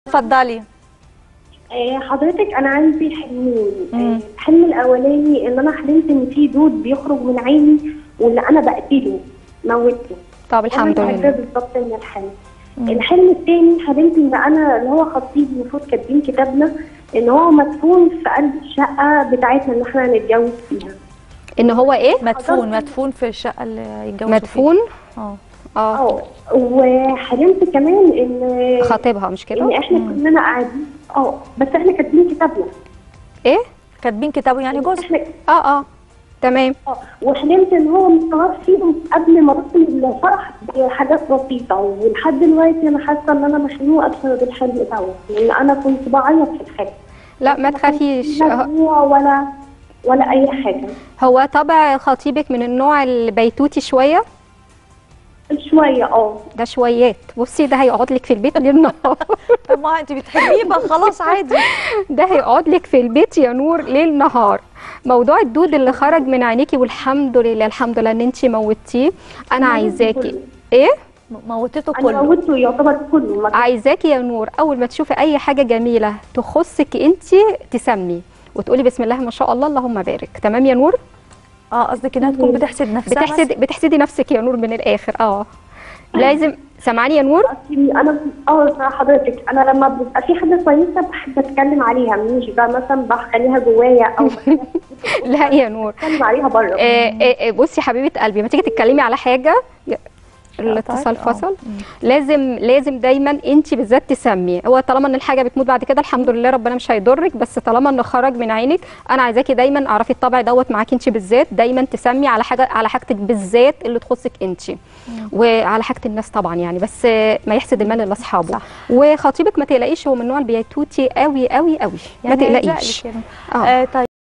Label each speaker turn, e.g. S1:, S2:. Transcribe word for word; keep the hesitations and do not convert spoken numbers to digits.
S1: اتفضلي.
S2: آه، حضرتك انا عندي حلمين. آه، الحلم الاولاني ان انا حلمت ان في دود بيخرج من عيني واللي انا بقتله موته.
S3: طب الحمد
S2: أنا
S3: لله.
S2: بالظبط من الحلم. الحلم الثاني حلمت ان انا اللي هو خطيبي المفروض كاتبين كتابنا ان هو مدفون في قلب الشقه بتاعتنا اللي احنا هنتجوز فيها.
S3: ان هو ايه؟
S1: مدفون مدفون في الشقه اللي يتجوزوا
S3: مدفون؟
S1: اه
S3: اه
S2: اه وحلمت كمان ان
S3: خطيبها مش كده؟
S2: ان احنا كلنا قاعدين اه بس احنا كاتبين كتابنا.
S3: ايه؟
S1: كاتبين كتابه يعني جوز.
S2: احنا
S3: اه اه تمام.
S2: اه وحلمت ان هو مستواف فيهم قبل ما اروح الفرح بحاجات بسيطه، ولحد دلوقتي انا حاسه ان انا مخنوقه بسبب الحلم دوت، لان انا كنت بعيط في الحلم.
S3: لا ما تخافيش.
S2: لا دموع ولا ولا اي حاجه.
S3: هو طبع خطيبك من النوع البيتوتي شويه؟
S2: شويه اه.
S3: ده شويات. بصي ده هيقعد لك في البيت ليل نهار.
S1: طب ما انت بتحبيه بقى خلاص عادي.
S3: ده هيقعد لك في البيت يا نور ليل نهار. موضوع الدود اللي خرج من عينيكي والحمد لله الحمد لله ان انت موتيه. انا عايزاكي ايه؟
S1: موتته
S2: انا
S1: كله.
S2: موتته يعتبر كله.
S3: عايزاكي يا نور اول ما تشوفي اي حاجه جميله تخصك انت تسمي وتقولي بسم الله ما شاء الله اللهم بارك. تمام يا نور؟
S1: اه قصدك انها تكون بتحسد نفسها.
S3: بتحسد بتحسدي نفسك يا نور من الاخر. اه لازم. سامعاني يا نور؟
S2: انا اه حضرتك انا لما بيبقى في حاجه كويسه بحب اتكلم عليها، مش بقى مثلا بخليها جوايا او
S3: لا يا نور
S2: اتكلم عليها بره.
S3: آه آه بصي حبيبه قلبي، ما تيجي تتكلمي على حاجه الاتصال فصل. لازم لازم دايما انت بالذات تسمي. هو طالما ان الحاجه بتموت بعد كده الحمد لله ربنا مش هيضرك، بس طالما انه خرج من عينك انا عايزاكي دايما اعرفي الطبع دوت معاكي انت بالذات، دايما تسمي على حاجه على حاجتك بالذات اللي تخصك انت وعلى حاجه الناس طبعا يعني، بس ما يحسد المال الا اصحابه. وخطيبك ما تقلقيش هو من النوع البيتوتي قوي قوي قوي.
S1: يعني
S3: ما تقلقيش.
S1: اه طيب.